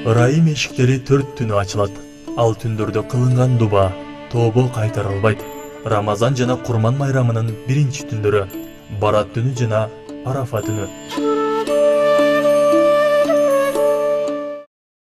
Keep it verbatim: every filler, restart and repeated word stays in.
Ырайым эшиктери төрт түнү ачылат. Ал түндөрдө кылынган дуба, тобо кайтарылбайт. Рамазан жана Курман майрамынын биринчи түндөрү, Барат түнү жана Арафа түнү.